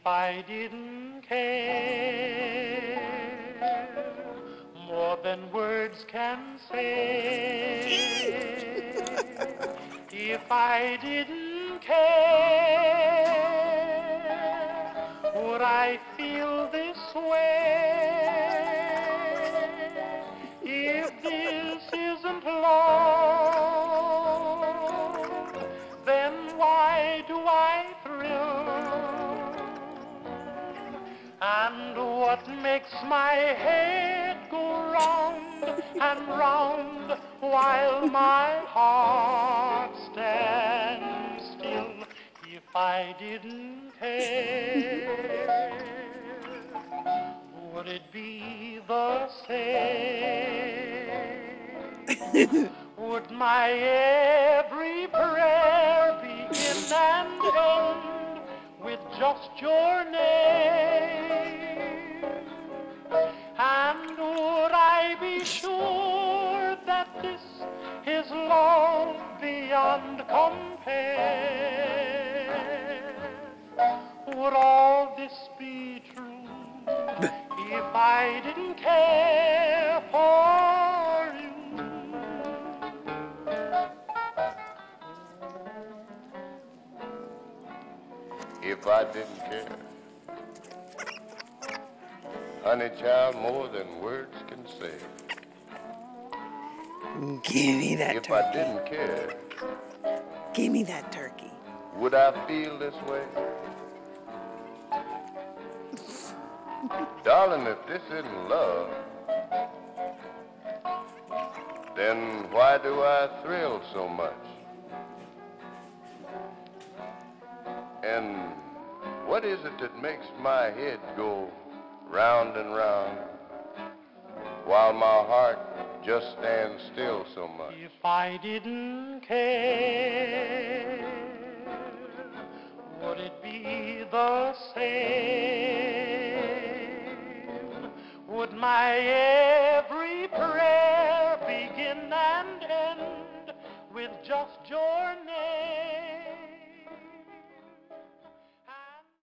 I didn't care more than words can say, if I didn't care, would I feel this way? If this isn't love, then why do I thrill? And what makes my head go round and round while my heart stands still? If I didn't care, would it be the same? Would my every prayer begin and end with just your name? And would I be sure that this is love beyond compare? Would all this be true if I didn't care for you? If I didn't care, honey child, more than words can say. Give me that if turkey. I didn't care, Give me that turkey. would I feel this way? Darling, if this isn't love, then why do I thrill so much? And what is it that makes my head go round and round while my heart just stands still so much? If I didn't care, would it be the same? Would my every prayer begin and end with just your name?